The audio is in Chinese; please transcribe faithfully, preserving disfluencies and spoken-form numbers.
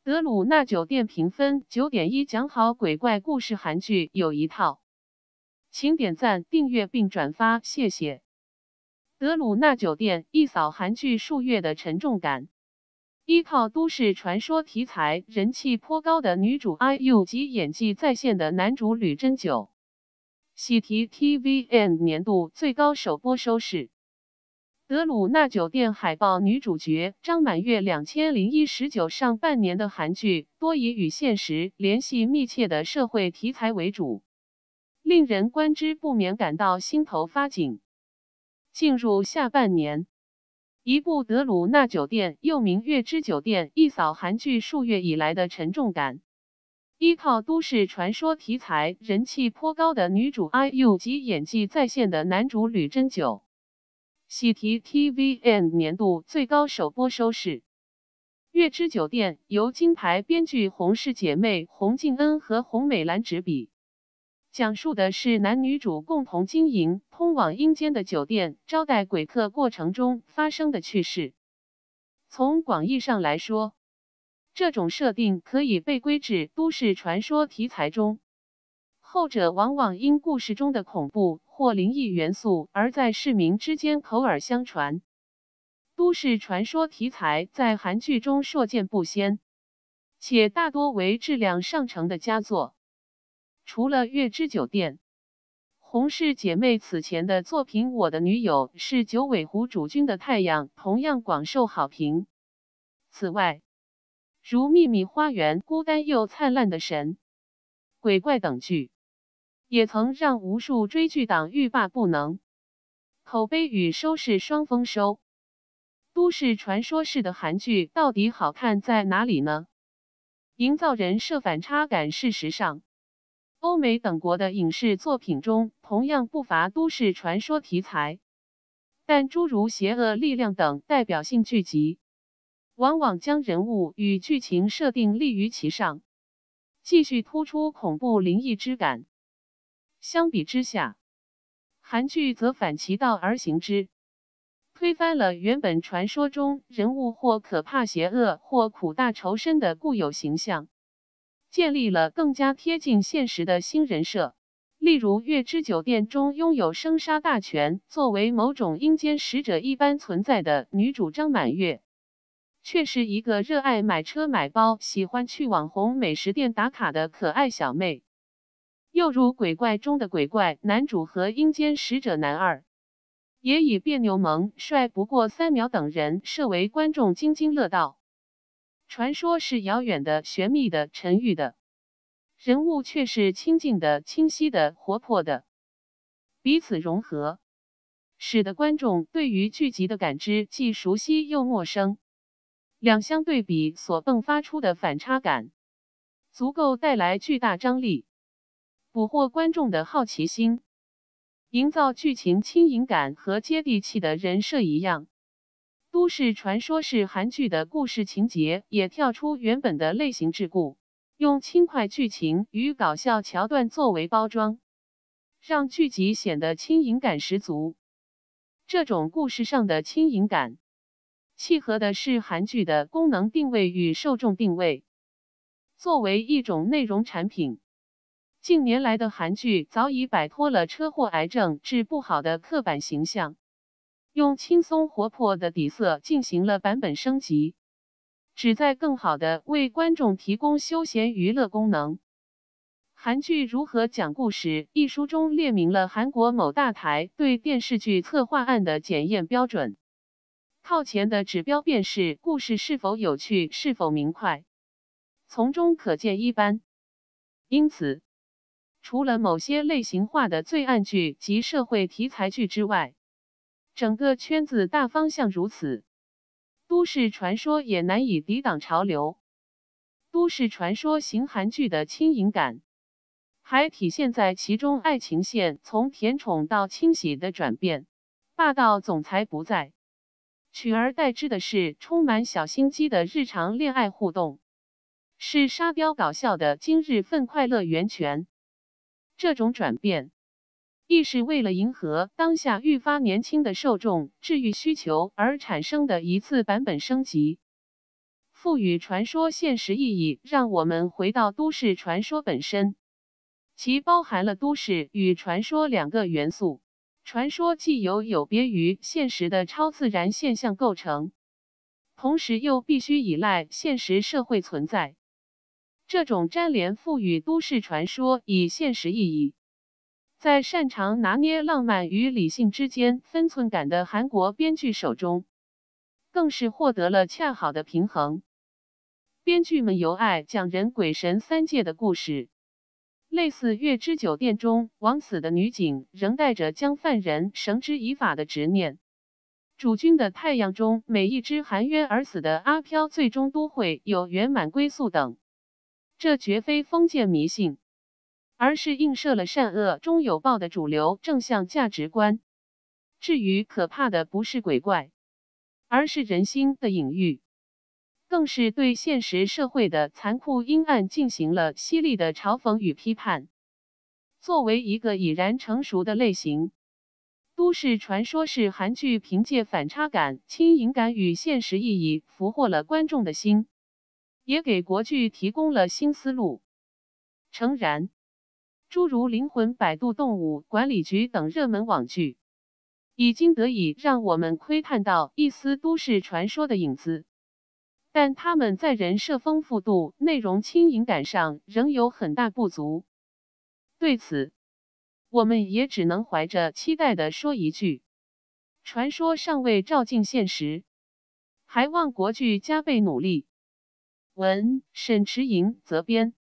德鲁纳酒店评分 九点一， 讲好鬼怪故事韩剧有一套，请点赞、订阅并转发，谢谢。德鲁纳酒店一扫韩剧数月的沉重感，依靠都市传说题材，人气颇高的女主 I U 及演技在线的男主吕珍九，喜提 T V N 年度最高首播收视。德鲁纳酒店海报女主角张满月二零零一十九上半年的韩剧多以与现实联系密切的社会题材为主，令人观之不免感到心头发紧。进入下半年，一部德鲁纳酒店又名月之酒店一扫韩剧数月以来的沉重感，依靠都市传说题材，人气颇高的女主 I U 及演技在线的男主吕珍九，喜提 T V N 年度最高首播收视。月之酒店由金牌编剧洪氏姐妹洪敬恩和洪美兰执笔，讲述的是男女主共同经营通往阴间的酒店招待鬼客过程中发生的趣事。从广义上来说，这种设定可以被归至都市传说题材中，后者往往因故事中的恐怖或灵异元素而在市民之间口耳相传。都市传说题材在韩剧中硕见不鲜，且大多为质量上乘的佳作。除了月之酒店，洪氏姐妹此前的作品《我的女友是九尾狐主君的太阳》同样广受好评。此外，如秘密花园、孤单又灿烂的神、鬼怪等剧，也曾让无数追剧党欲罢不能，口碑与收视双丰收。都市传说式的韩剧到底好看在哪里呢？营造人设反差感。事实上，欧美等国的影视作品中同样不乏都市传说题材，但诸如邪恶力量等代表性剧集，往往将人物与剧情设定立于其上，继续突出恐怖灵异之感。相比之下，韩剧则反其道而行之，推翻了原本传说中人物或可怕邪恶或苦大仇深的固有形象，建立了更加贴近现实的新人设。例如《月之酒店》中拥有生杀大权，作为某种阴间使者一般存在的女主张满月，却是一个热爱买车买包、喜欢去网红美食店打卡的可爱小妹。又如鬼怪中的鬼怪男主和阴间使者男二，也以别扭萌帅不过三秒等人设为观众津津乐道。传说是遥远的、玄秘的、沉郁的，人物却是亲近的、清晰的、活泼的，彼此融合，使得观众对于剧集的感知既熟悉又陌生。两相对比所迸发出的反差感，足够带来巨大张力，捕获观众的好奇心，营造剧情轻盈感和接地气的人设一样。都市传说式韩剧的故事情节也跳出原本的类型桎梏，用轻快剧情与搞笑桥段作为包装，让剧集显得轻盈感十足。这种故事上的轻盈感，契合的是韩剧的功能定位与受众定位。作为一种内容产品，近年来的韩剧早已摆脱了车祸、癌症治不好的刻板形象，用轻松活泼的底色进行了版本升级，旨在更好地为观众提供休闲娱乐功能。韩剧如何讲故事一书中列明了韩国某大台对电视剧策划案的检验标准，靠前的指标便是故事是否有趣、是否明快，从中可见一斑。因此，除了某些类型化的罪案剧及社会题材剧之外，整个圈子大方向如此，都市传说也难以抵挡潮流。都市传说型韩剧的轻盈感，还体现在其中爱情线从甜宠到清喜的转变，霸道总裁不在，取而代之的是充满小心机的日常恋爱互动，是沙雕搞笑的今日份快乐源泉。这种转变，亦是为了迎合当下愈发年轻的受众治愈需求而产生的一次版本升级。 赋予传说现实意义，让我们回到都市传说本身，其包含了都市与传说两个元素。传说既有有别于现实的超自然现象构成，同时又必须依赖现实社会存在。这种粘连赋予都市传说以现实意义。在擅长拿捏浪漫与理性之间分寸感的韩国编剧手中，更是获得了恰好的平衡。编剧们由爱讲人鬼神三界的故事，类似《月之酒店》中枉死的女警仍带着将犯人绳之以法的执念。主君的太阳中每一只含冤而死的阿飘最终都会有圆满归宿等。这绝非封建迷信，而是映射了善恶终有报的主流正向价值观。至于可怕的不是鬼怪，而是人心的隐喻，更是对现实社会的残酷阴暗进行了犀利的嘲讽与批判。作为一个已然成熟的类型，都市传说是韩剧凭借反差感、轻盈感与现实意义俘获了观众的心，也给国剧提供了新思路。诚然，诸如《灵魂摆渡动物管理局》等热门网剧，已经得以让我们窥探到一丝都市传说的影子，但他们在人设丰富度、内容轻盈感上仍有很大不足。对此，我们也只能怀着期待的说一句：传说尚未照进现实，还望国剧加倍努力。文：沈迟莹责编。